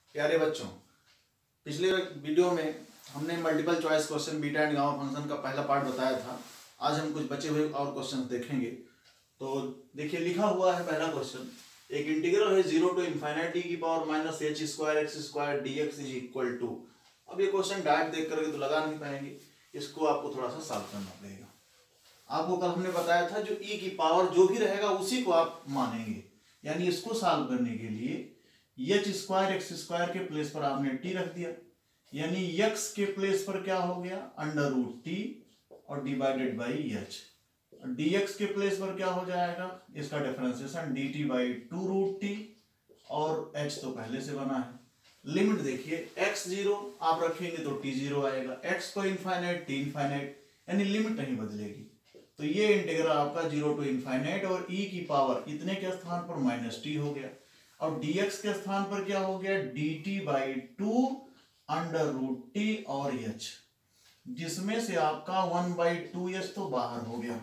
प्यारे बच्चों, पिछले वीडियो में हमने multiple choice question beta and gamma function का पहला पार्ट बताया था। आज हम कुछ बचे हुए और क्वेश्चन देखेंगे। तो देखिए, लिखा हुआ है पहला क्वेश्चन, एक इंटीग्रल है 0 टू इनफाइनाइट टी की power minus h square x square d x is equal to. अब ये क्वेश्चन डायरेक्ट देख करके तो लगा नहीं पाएंगे, इसको आपको थोड़ा सा सॉल्व करना पड़ेगा। आपको कल हमने बताया था जो e की पावर जो भी रहेगा उसी को आप मानेंगे, यानी इसको सॉल्व करने के लिए एच स्क्वायर एक्स स्क्वायर के प्लेस पर आपने टी रख दिया, यानी x के प्लेस पर क्या हो गया अंडर रूट टी और डिवाइडेड बाई एच। dx के प्लेस पर क्या हो जाएगा, इसका differentiation dt by two root t और h तो पहले से बना है। लिमिट देखिए, x 0 आप रखेंगे तो t 0 आएगा, x को इनफाइनाइट t इनफाइनाइट, यानी लिमिट नहीं बदलेगी। तो ये इंटीग्रल आपका 0 टू इनफाइनाइट और e की पावर इतने के स्थान पर माइनस टी हो गया और dx के स्थान पर क्या हो गया dt by two under root t और h, जिसमें से आपका 1 बाई टू एच तो बाहर हो गया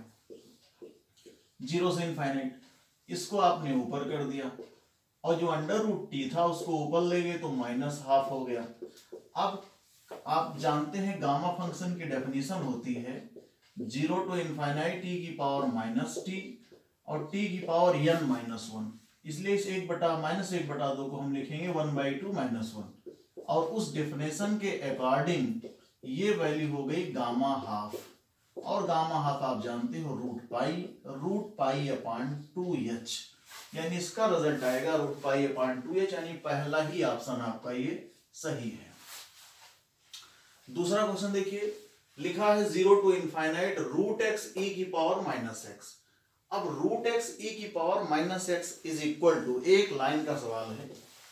0 से इनफाइनाइट, इसको आपने ऊपर कर दिया और जो अंडर रूट टी था उसको ऊपर ले गए तो माइनस हाफ हो गया। अब आप जानते हैं गामा फंक्शन की डेफिनेशन होती है 0 टू इनफाइनाइट टी की पावर माइनस टी और टी की पावर n माइनस वन, इसलिए इस एक बटा माइनस एक बटा दो को हम लिखेंगे 1 बाई टू माइनस वन और उस डेफिनेशन के अकॉर्डिंग ये वैल्यू हो गई गामा हाफ, और गामा हाफ आप जानते हो रूट पाई अपॉन 2h, यानी इसका रिजल्ट आएगा रूट पाई अपॉन 2h, यानी पहला ही ऑप्शन आपका ये सही है। दूसरा क्वेश्चन देखिए, लिखा है 0 to infinite root x e की पावर माइनस एक्स। अब रूट एक्स ई की power minus x is equal to, एक लाइन का सवाल है,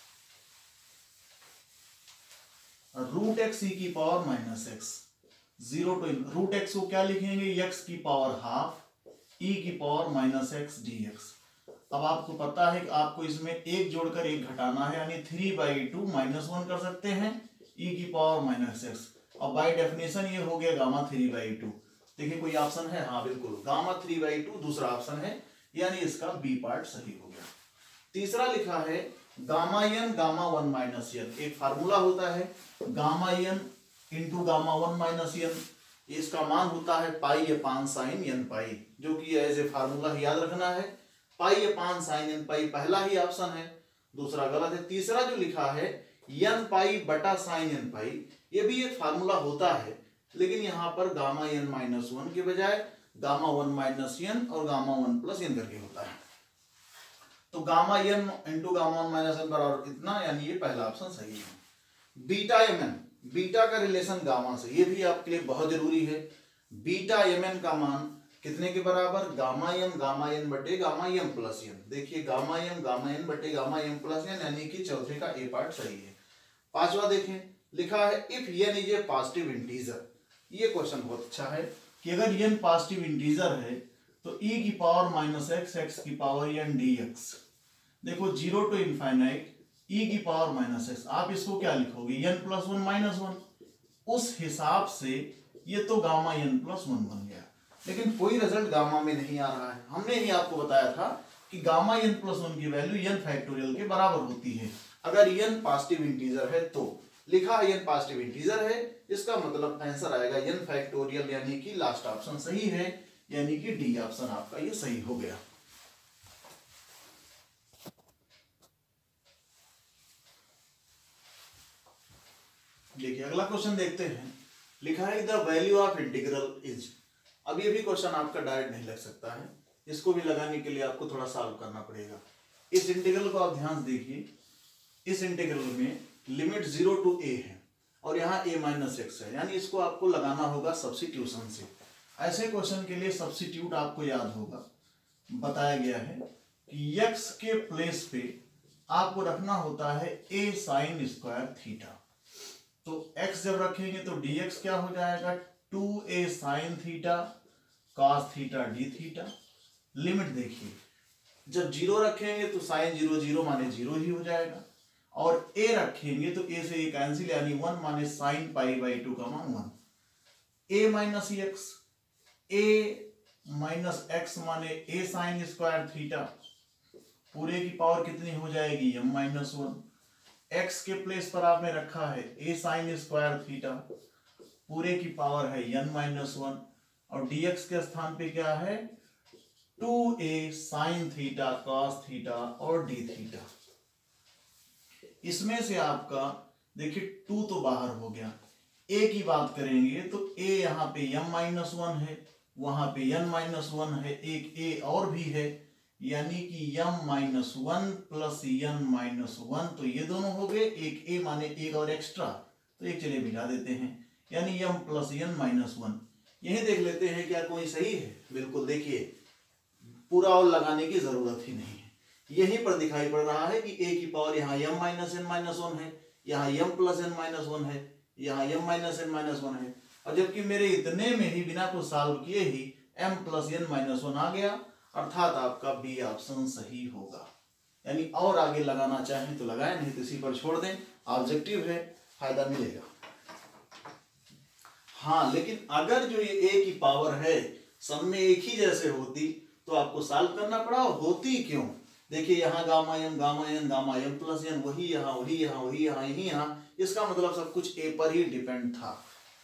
रूट एक्स ई की power minus x 0 to root x को क्या लिखेंगे x की पावर हाफ e की power minus x d x. अब आपको पता है कि आपको इसमें एक जोड़कर एक घटाना है, यानी 3 बाई टू माइनस वन कर सकते हैं e की पावर माइनस एक्स, और बाई डेफिनेशन ये हो गया गामा 3 बाई टू। देखिए कोई ऑप्शन है, हाँ बिल्कुल गामा 3 बाई टू दूसरा ऑप्शन है, यानी इसका बी पार्ट सही हो गया। तीसरा लिखा है gamma n gamma one minus n, एक फार्मूला होता है gamma n into gamma one minus n, इसका मान होता है पाई अपान साइन एन पाई, जो कि एज ए फार्मूला याद रखना है। पाई अपान साइन एन पाई पहला ही ऑप्शन है, दूसरा गलत है। तीसरा जो लिखा है एन पाई बटा साइन एन पाई, ये भी एक फार्मूला होता है, लेकिन यहाँ पर गामा एन माइनस वन के बजाय गामा वन माइनस एन और गामा वन प्लस एन करके होता है। तो gamma n into gamma one minus n बराबर इतना, यानी ये पहला ऑप्शन सही है। बीटा एम एन, बीटा का रिलेशन गामा से, ये भी आपके लिए बहुत जरूरी है। बीटा एम एन का मान कितने के बराबर, गामा एन बटे गामा एम प्लस एन। देखिए गामा एन बटे गामा एम प्लस एन, यानी कि चौथे का ए पार्ट सही है। पांचवा देखें, लिखा है if n is a positive integer. ये क्वेश्चन बहुत अच्छा है कि अगर एन पॉजिटिव इंटीजर है तो e की पावर माइनस एक्स एक्स की पावर एन डी एक्स। देखो 0 टू इनफाइनाइट e की पावर माइनस एक्स, आप इसको क्या लिखोगे n plus one minus one, उस हिसाब से ये तो गामा n प्लस वन बन गया, लेकिन कोई रिजल्ट गामा में नहीं आ रहा है। हमने ही आपको बताया था कि गामा n प्लस वन की वैल्यू n फैक्टोरियल के बराबर होती है अगर n पॉजिटिव इंटीजर है। तो लिखा है n पॉजिटिव इंटीजर है, इसका मतलब आंसर आएगा n फैक्टोरियल, यानी कि लास्ट ऑप्शन सही है, यानी कि डी ऑप्शन आपका ये सही हो गया। देखिए अगला क्वेश्चन देखते हैं, लिखा है the value of integral is. अब ये भी क्वेश्चन आपका डायरेक्ट नहीं लग सकता है, इसको भी लगाने के लिए आपको थोड़ा सॉल्व करना पड़ेगा। इस इंटीग्रल को आप ध्यान से देखिए, इस इंटीग्रल में लिमिट 0 टू a है और यहाँ a माइनस एक्स है, यानी इसको आपको लगाना होगा सब्स्टिट्यूशन से। ऐसे क्वेश्चन के लिए सब्स्टिट्यूट आपको याद होगा, बताया गया है कि x के प्लेस पे आपको रखना होता है a साइन स्क्वायर थीटा। तो x जब रखेंगे तो dx क्या हो जाएगा 2a sine theta cos theta d theta. Limit देखिए, जब 0 रखेंगे तो साइन 0 0 माने 0 ही हो जाएगा, और a रखेंगे तो a से a कैंसिल, यानी 1 माने साइन पाई बाई टू का मान 1। a minus x, a minus x माने a साइन स्क्वायर थीटा, पूरे की पावर कितनी हो जाएगी m माइनस वन। x के प्लेस पर आपने रखा है a साइन स्क्वायर थीटा, पूरे की पावर है n-1, और dx के स्थान पे क्या है 2a sine theta cos theta और d थीटा। इसमें से आपका देखिए 2 तो बाहर हो गया, a की बात करेंगे तो a यहाँ पे m-1 है, वहां पे n-1 है, एक a और भी है, यानी कि m-1 प्लस n-1, तो ये दोनों हो गए, एक a माने एक और एक्स्ट्रा, तो एक चलिए मिला देते हैं, यानी m प्लस n-1। यही देख लेते हैं क्या कोई सही है। बिल्कुल, देखिए पूरा और लगाने की जरूरत ही नहीं है, यहीं पर दिखाई पड़ रहा है कि a की पावर यहाँ m-n-1 है, यहाँ m प्लस n-1 है, यहाँ m-n-1 है, और जबकि मेरे इतने में ही बिना कुछ सॉल्व किए ही m प्लस n-1 आ गया, अर्थात आपका बी ऑप्शन सही होगा। यानी और आगे लगाना चाहें तो लगाएं, नहीं तो इसी पर छोड़ दें, ऑब्जेक्टिव है, फायदा मिलेगा। हाँ, लेकिन अगर जो ये a की पावर है सब में एक ही जैसे होती तो आपको सॉल्व करना पड़ा, और होती क्यों, देखिए यहाँ गामा m प्लस n, वही यहाँ वही यहाँ वही यहाँ यही यहाँ, इसका मतलब सब कुछ a पर ही डिपेंड था।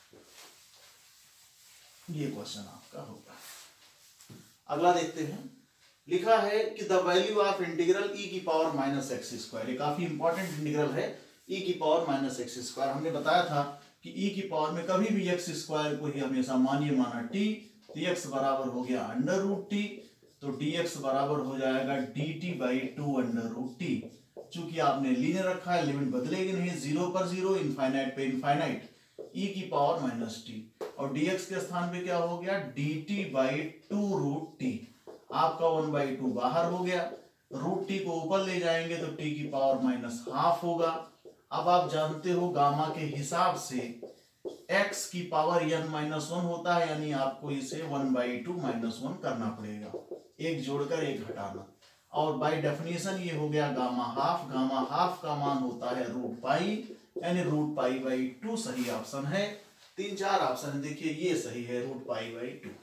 ये क्वेश्चन आपका होगा। अगला देखते हैं, लिखा है कि the value of integral e की पावर माइनस एक्स स्क्वायर, ये काफी इंपॉर्टेंट इंटीग्रल है, e की पावर माइनस एक्स स्क्वायर। हमने बताया था कि e की पावर में कभी भी एक्स स्क्वायर को ही हमेशा मानिए माना t, तो x बराबर हो गया अंडर रूट टी, तो dx बराबर हो जाएगा dt by 2 under root t. चूंकि आपने लीनियर रखा है, लिमिट बदलेगी नहीं, 0 पर 0, इनफाइनाइट पे इनफाइनाइट, e की पावर माइनस टी, और dx के स्थान पे क्या हो गया dt बाई 2 रूट टी। आपका 1/2 बाहर हो गया, रूट टी को ऊपर ले जाएंगे तो t की पावर माइनस हाफ होगा। अब आप जानते हो गामा के हिसाब से x की पावर n-1 होता है, यानी आपको इसे 1/2 -1 करना पड़ेगा, एक जोड़कर एक घटाना, और बाय डेफिनेशन ये हो गया गामा हाफ का मान होता है रूट पाई, यानी रूट पाई बाई 2 सही ऑप्शन है। 3-4 ऑप्शन है, देखिए ये सही है रूट पाई बाई 2।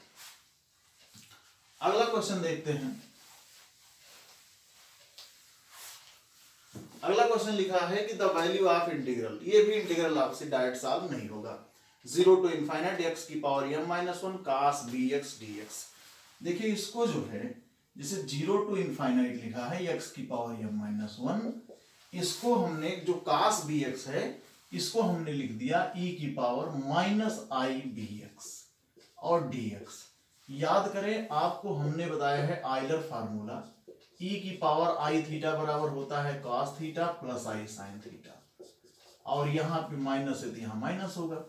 अगला क्वेश्चन देखते हैं। अगला क्वेश्चन लिखा है कि द वैल्यू ऑफ इंटीग्रल, ये भी इंटीग्रल आपसे डायरेक्ट सॉल्व नहीं होगा, 0 टू इनफाइनाइट x की power m-1 cos bx dx। देखिए इसको जो है जिसे 0 टू इनफाइनाइट लिखा है x की पावर m-1, इसको हमने जो cos bx है इसको हमने लिख दिया e की पावर माइनस i bx और dx। याद करें, आपको हमने बताया है आइलर फार्मूला, e की पावर i थीटा बराबर होता है cos theta plus i sin theta, और यहाँ पे माइनस है तो यहाँ माइनस होगा।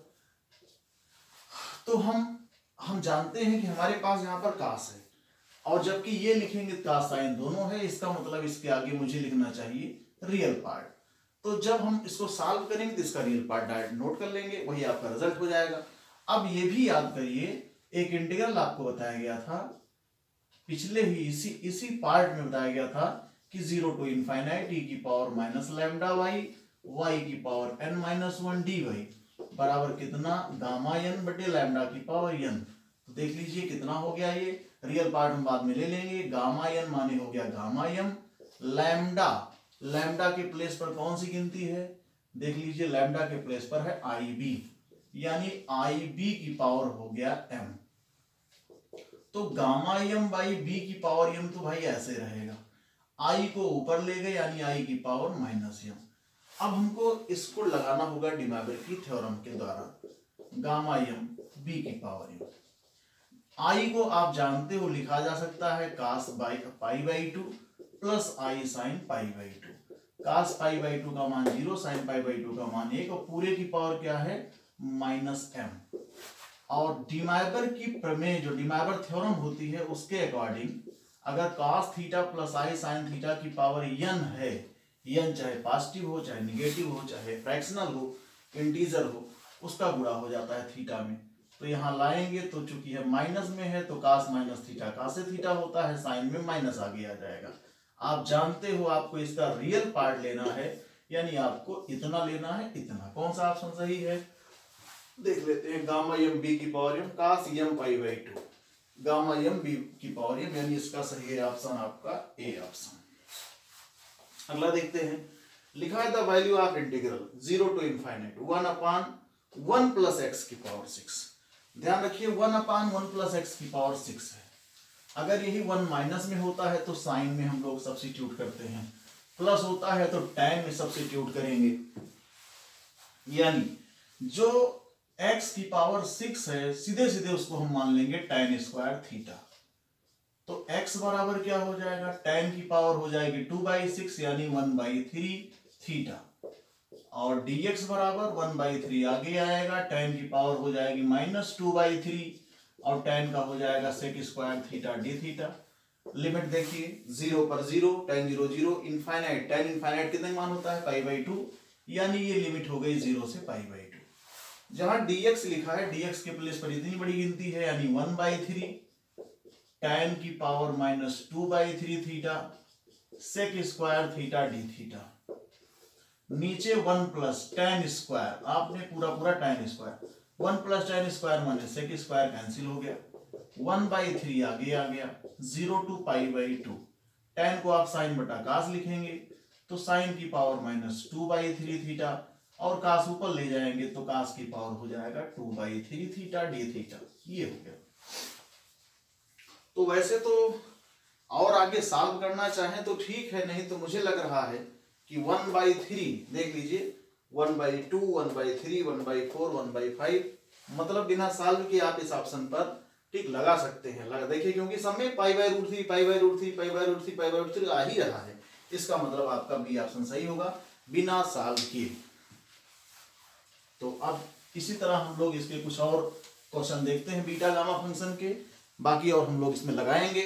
तो हम जानते हैं कि हमारे पास यहाँ पर cos है, और जबकि ये लिखेंगे cos sin दोनों है, इसका मतलब इसके आगे मुझे लिखना चाहिए रियल पार्ट। तो जब हम इसको सॉल्व करेंगे तो इसका रियल पार्ट डायरेक्ट नोट कर लेंगे, वही आपका रिजल्ट हो जाएगा। अब ये भी याद करिए, एक इंटीग्रल आपको बताया गया था पिछले ही इसी पार्ट में बताया गया था कि 0 टू इनफाइनाइट e की power minus lambda y, y की पावर n-1 dy बराबर कितना गामा n बटे लैम्डा की पावर n। तो देख लीजिए कितना हो गया, ये रियल पार्ट हम बाद में ले लेंगे, गामा n माने हो गया गामा m, लैम्डा के प्लेस पर कौन सी गिनती है, देख लीजिए लैम्डा के प्लेस पर है IB, यानी IB की पावर हो गया m। तो गामा m बाई b की पावर m तो भाई ऐसे रहेगा, i को ऊपर ले गए यानी i की पावर माइनस m। अब हमको इसको लगाना होगा डिमैबर की थ्योरम के द्वारा, गामा m b की पावर m। i को आप जानते हो लिखा जा सकता है cos पाई बाई 2 प्लस i sin pi by 2। cos pi by 2 का मान 0, sin पाई बाई 2 का मान 1, और पूरे की पावर क्या है माइनस m। और डिमैबर की प्रमेय जो डिमैबर थ्योरम होती है उसके अकॉर्डिंग अगर cos theta plus i sin theta की पावर n है, n चाहे पॉजिटिव हो चाहे निगेटिव हो चाहे फ्रैक्शनल हो इंटीजर हो, उसका गुणा हो जाता है थीटा में। तो यहाँ लाएंगे तो चूंकि है माइनस में है तो cos minus theta cos theta होता है, साइन में माइनस आगे आ जाएगा। आप जानते हो आपको इसका रियल पार्ट लेना है, यानी आपको इतना लेना है, इतना। कौन सा ऑप्शन सही है देख लेते हैं, गामा m b की power m cos m pi by 2, gamma m b की पावर m, यानी इसका सही है ऑप्शन आपका ए ऑप्शन। अगला देखते हैं, लिखा है the value of integral 0 to infinite 1/1 plus x की पावर 6। ध्यान रखिए 1/1 प्लस एक्स की पावर 6 है। अगर यही 1 माइनस में होता है तो साइन में हम लोग सब्स्टिट्यूट करते हैं, प्लस होता है तो tan में सब्स्टिट्यूट करेंगे। यानी जो x की पावर 6 है सीधे सीधे उसको हम मान लेंगे tan स्क्वायर थीटा। तो x बराबर क्या हो जाएगा, tan की पावर हो जाएगी 2/6 यानी 1/3 थीटा, और dx बराबर 1/3 आगे आएगा, tan की पावर हो जाएगी -2/3 और tan का हो जाएगा sec square theta d theta. Limit देखिए 0 पर 0, tan 0 0, इनफाइनाइट tan इनफाइनाइट कितने मान होता है π/2, यानी ये लिमिट हो गई 0 से π/2। जहां dx लिखा है dx के प्लेस पर इतनी बड़ी गिनती है यानी 1/3 tan की power -2/3 theta sec square theta d theta. नीचे 1 प्लस tan स्क्वायर, आपने पूरा tan square, 1 plus tan square माने sec स्क्वायर कैंसिल हो गया, 1/3 आगे आ गया, 0 to π/2। tan को आप साइन बटा कास लिखेंगे तो साइन की पावर -2/3 थीटा, और कास ऊपर ले जाएंगे तो कास की पावर हो जाएगा 2/3 थीटा डी थीटा। ये हो गया। तो वैसे तो और आगे सॉल्व करना चाहें तो ठीक है, नहीं तो मुझे लग रहा है कि 1/3 देख लीजिए, 1/2, 1/3, 1/4, 1/5, मतलब बिना सॉल्व किए आप इस ऑप्शन पर ठीक लगा सकते हैं। लगा देखिए, क्योंकि सब में π/√3 π/√3 π/√3 π/√3 आ ही रहा है, इसका मतलब आपका बी ऑप्शन सही होगा बिना सॉल्व किए। तो अब इसी तरह हम लोग इसके कुछ और क्वेश्चन देखते हैं बीटा गामा फंक्शन के, बाकी और हम लोग इसमें लगाएंगे।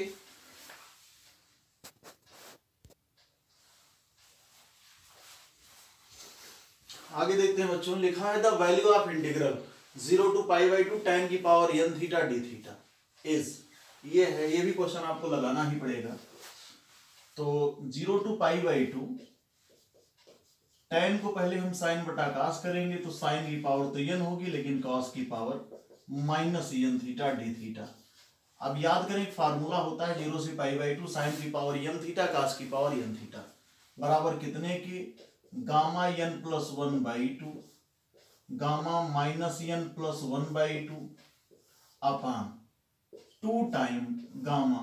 आगे देखते हैं बच्चों, लिखा है the value of integral 0 to π/2 tan की power n theta d theta is, ये है, ये भी क्वेश्चन आपको लगाना ही पड़ेगा। तो 0 to π/2 tan को पहले हम साइन बटा कास करेंगे तो साइन की पावर तो n होगी, लेकिन कॉस की power -n theta d theta. अब याद करें, एक फार्मूला होता है 0 से π/2 साइन की पावर n थीटा कास की पावर n थीटा बराबर कितने के, gamma n plus 1/2 gamma -n+1/2 upon 2 time gamma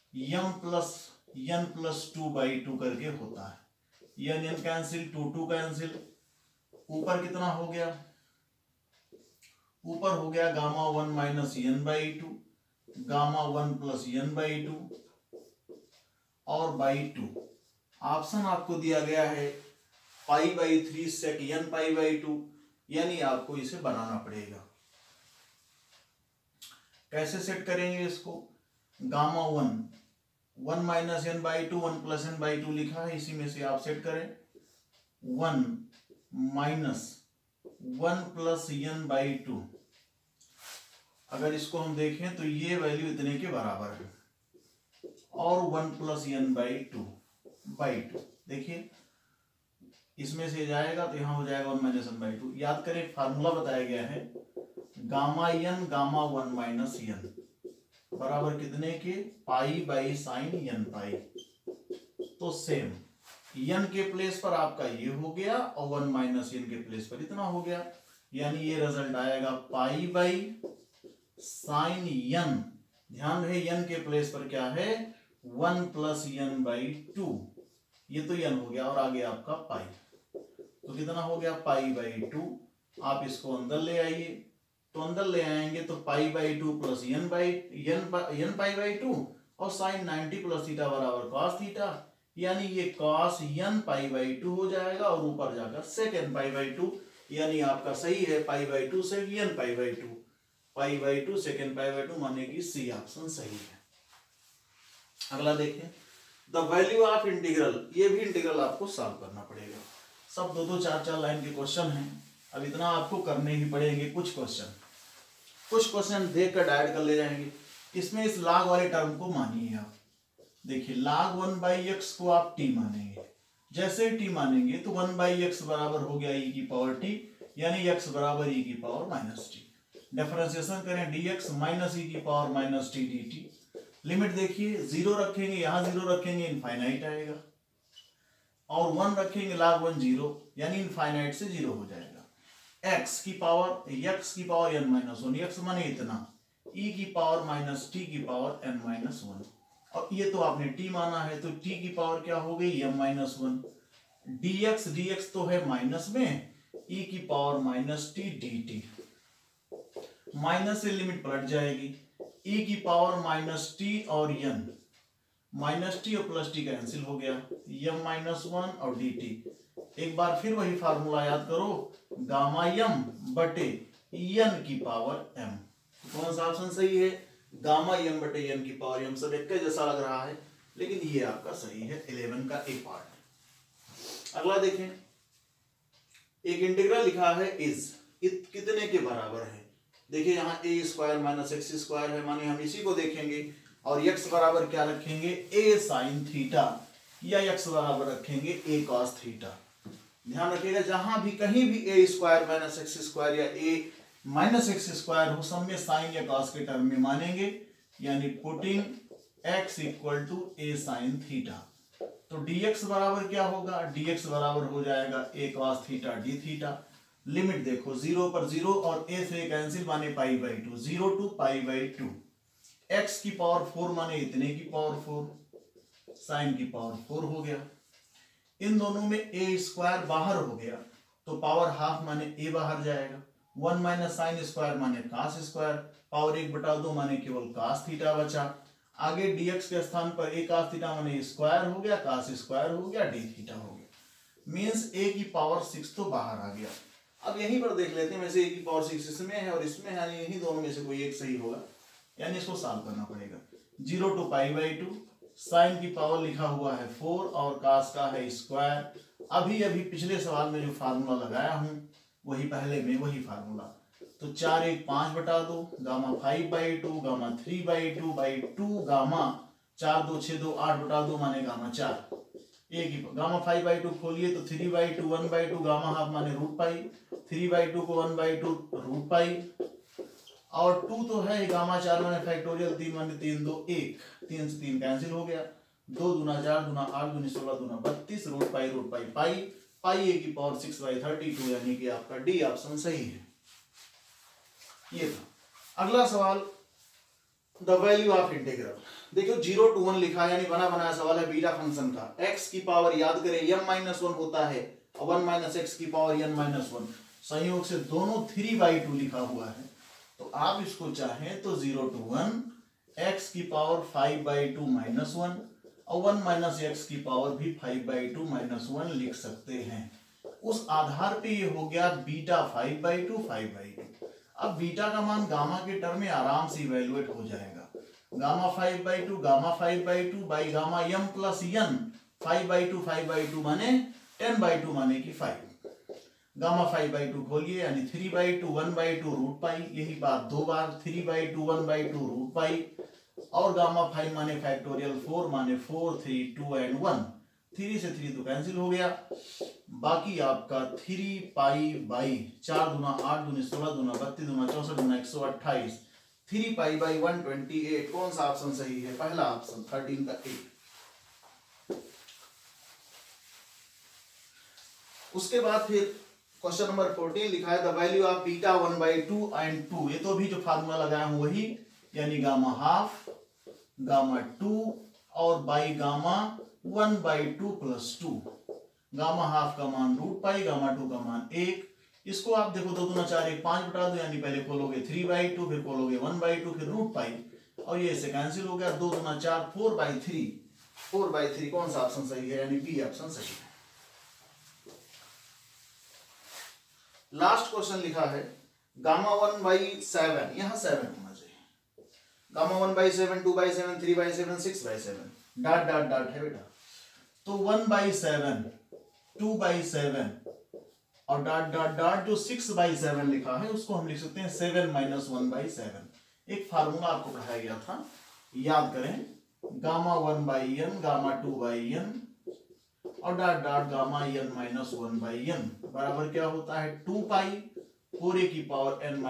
m+n+2/2 करके होता है। n कैंसिल, 2 कैंसिल, ऊपर कितना हो गया, ऊपर हो गया गामा 1 - n/2 गामा 1 + n/2 और /2। ऑप्शन आपको दिया गया है π/3 sec n π/2, यानी आपको इसे बनाना पड़ेगा। कैसे सेट करेंगे इसको, गामा 1 - n/2 1 + n/2 लिखा है, इसी में से आप सेट करें 1 - 1 + n/2। अगर इसको हम देखें तो ये वैल्यू इतने के बराबर है, और 1 + n/2 देखिए इसमें से जाएगा तो यहाँ हो जाएगा 1 - n/2। याद करें फार्मूला बताया गया है, गामा n गामा 1 - n बराबर कितने के, π/sin n π। तो सेम n के प्लेस पर आपका ये हो गया और 1 - n के प्लेस पर इतना हो गया, यानी ये रिजल्ट आएगा π/sin n। ध्यान रहे n के प्लेस पर क्या है, 1 + n/2, ये तो n हो गया और आगे आपका पाई, तो कितना हो गया π/2। आप इसको अंदर ले आइए, तो अंदर ले आएंगे तो π/2 + n π/2 और sin 90 + थीटा बराबर cos थीटा, यानी ये cos n π/2 हो जाएगा और ऊपर जाकर sec n π/2, यानी आपका सही है π/2 sec n π/2, π/2 sec n π/2 माने कि सी ऑप्शन सही है। अगला देखें, द वैल्यू ऑफ इंटीग्रल, ये भी इंटीग्रल आपको सॉल्व करना पड़ेगा। सब 2-2 4-4 लाइन के क्वेश्चन हैं, अब इतना आपको करने ही पड़ेंगे। कुछ क्वेश्चन देख कर डायरेक्ट कर ले जाएंगे। इसमें इस log वाले टर्म को मानिए आप, देखिए log 1/x को आप t मानेंगे, जैसे t मानेंगे तो 1/x बराबर हो गया e की पावर t, यानी x बराबर e की पावर -t। डिफरेंशिएशन करें dx - e की पावर -t dt। लिमिट देखिए 0 रखेंगे, यहाँ 0 रखेंगे, इनफाइनाइट आएगा। और 1 रखेंगे log 1 0, यानी इनफाइनाइट से 0 हो जाएगा। x की पावर n माइनस 1, x माने इतना, e की पावर माइनस t की पावर n माइनस 1, और ये तो आपने t माना है तो t की पावर क्या हो गई m माइनस 1, dx तो है माइनस में, e की power minus t dt, minus से लिमिट पलट जाएगी, e की पावर माइनस t और n, माइनस टी और प्लस टी कैंसिल हो गया, m माइनस 1 और dt। एक बार फिर वही फार्मूला याद करो, गामा m बटे n की पावर m। कौन सा ऑप्शन सही है? गामा m बटे n की पावर m। सब एक जैसा लग रहा है, लेकिन ये आपका सही है, 11 का एक पार्ट। अगला देखें, एक इंटीग्रल लिखा है इज, कितने के बराबर है? देखिए यहाँ a square minus x square है, माने हम इसी को देखेंगे और x बराबर क्या रखेंगे, a साइन थीटा, या x बराबर रखेंगे a कॉस थीटा। ध्यान रखिएगा, जहां भी कहीं भी a square minus x square या a माइनस एक्स स्क्वायर हो, सब में साइन या कॉस के टर्म में मानेंगे, यानी putting x equal to a sine theta. तो dx बराबर क्या होगा, dx बराबर हो जाएगा a cos theta d theta. Limit देखो, 0 पर 0 और a से कैंसिल माने pi by 2, 0 to pi by 2, x की पावर 4 माने इतने की पावर 4, साइन की पावर 4 हो गया। इन दोनों में a स्क्वायर बाहर हो गया तो पावर हाफ माने a बाहर जाएगा, 1 माइनस साइन स्क्वायर माने कास स्क्वायर, पावर 1/2 माने केवल कास थीटा बचा। आगे dx के स्थान पर a कास थीटा माने स्क्वायर हो गया, कास स्क्वायर हो गया, d थीटा हो गया। मीन्स a की पावर 6 तो बाहर आ गया। अब यहीं पर देख लेते हैं, वैसे a की पावर 6 इसमें है और इसमें है, यही दोनों में से कोई एक सही होगा, यानी इसको सॉल्व करना पड़ेगा। 0 टू पाई बाई 2, साइन की पावर लिखा हुआ है 4 और कास का है स्क्वायर। अभी अभी पिछले सवाल में जो फार्मूला लगाया हूं वही पहले में वही फार्मूला, तो 4 1 5/2, गामा 5/2, गामा 3/2 बाई 2, गामा 4 2 6 2 8/2 माने गामा 4। एक ही गामा 5/2 खोलिए तो 3/2 1/2, गामा हाफ माने रूट पाई, 3/2 को 1/2 रूट पाई, और 2 तो है गामा 4 माने फैक्टोरियल, 3 माने 3 2 1, 3 से 3 कैंसिल हो गया, 2 दूना 4 दूना 8 दूनी 16 दूना 32, रूट पाई पाई a की पावर 6/32, यानी कि आपका डी ऑप्शन सही है। ये था। अगला सवाल, द वैल्यू ऑफ इंटीग्रल। देखो 0 to 1 लिखा है, यानी बना बनाया सवाल है बीटा फंक्शन का। x की पावर याद करें m-1 होता है और 1 माइनस एक्स की पावर n-1, संयोग से दोनों 3/2 लिखा हुआ है, तो आप इसको चाहें तो 0 to 1 x की पावर 5/2 माइनस 1 और 1 माइनस एक्स की पावर भी 5/2 माइनस 1 लिख सकते हैं। उस आधार पे ये हो गया बीटा 5/2। अब बीटा का मान गामा के टर्म में आराम से इवेल्युएट हो जाएगा, gamma 5/2 by gamma m plus n, 5/2 माने 10/2 माने कि 5, गामा 5/2 खोलिए यानी 3/2 1/2 रूट पाई, यही बात 2 बार 3/2 1/2 रूट पाई, और गामा 5 माने फैक्टोरियल 4 माने 4 3 2 एंड 1, 3 से 3 तो कैंसिल हो गया, बाकी आपका 3 पाई बाई 4 दूना 8 दूनी 16 दूना 32 दूना 64 दूना 128, 3 पाई बाई 128। कौन सा ऑप्शन सही है? पहला ऑप्शन 13 का 8। उसके बाद फिर क्वेश्चन नंबर 14 लिखा है the value of beta 1/2 and 2। ये तो भी जो फार्मूला लगाया हूं वही, यानी गामा हाफ गामा 2 और by gamma 1/2 plus 2, gamma half का मान रूट पाई, गामा 2 का मान 1। इसको आप देखो 2 दूना 4 1 5/2, यानी पहले खोलोगे 3/2 फिर खोलोगे 1/2 फिर रूट पाई, और ये इससे कैंसिल हो गया, 2 दूना 4 4/3। कौन सा ऑप्शन सही है? यानी बी ऑप्शन सही है। लास्ट क्वेश्चन लिखा है गामा 1/7, यहां 7 होना चाहिए, गामा 1/7 2/7 3/7 6/7 डॉट डॉट डॉट है बेटा, तो 1/7 2/7 और डॉट डॉट डॉट जो 6/7 लिखा है उसको हम लिख सकते हैं 7 - 1/7। एक फार्मूला आपको पढ़ाया गया था, याद करें, गामा 1/n गामा 2/n और dot dot gamma n - 1/n बराबर क्या होता है 2 पाई पूरे की power n -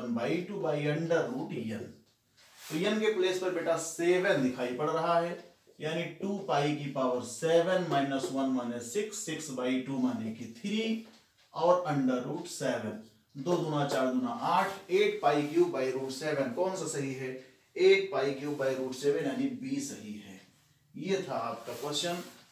1/2 by under root n। तो n के प्लेस पर बेटा 7 दिखाई पड़ रहा है, यानी 2 पाई की पावर 7 माइनस 1 माने 6, 6/2 माने कि 3 और √7, 2 दूना 4 दूना 8, 8 पाई क्यूब बाई √7 कौन सा सही है? 8 पाई क्यूब बाई √7 यानी बी सही है। ये था आपका क्वेश्चन।